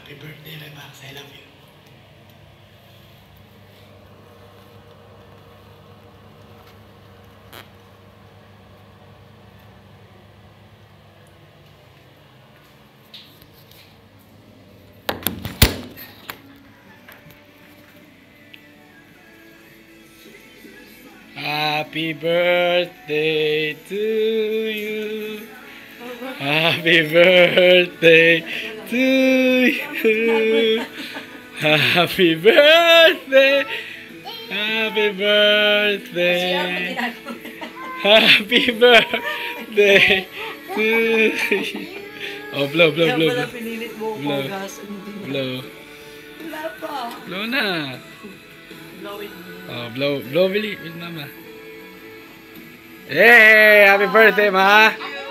Happy birthday, Remax. I love you. Happy birthday to you. Happy birthday to you. Happy birthday. Happy birthday. Happy birthday to you. Oh, blow, blow, blow. Kaya pala pinilit mo Blow. ko gas. Blow. Wala pa. Blow na. Blow it. Oh, blow, blow, Billy. With mama. Hey, happy birthday, ma.